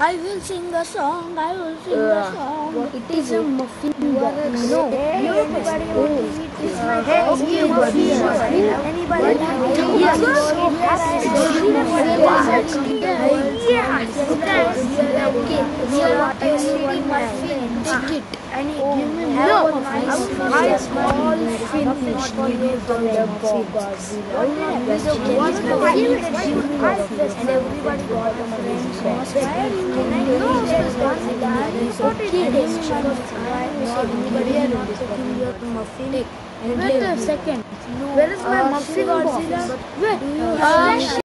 I will sing a song. I will sing a song. It is a muffin. No, Anybody want to eat this? Anybody? And give me more nice all finished from the muffins. And everybody got a friend. Wait a second. Where is my muffin box? Wait.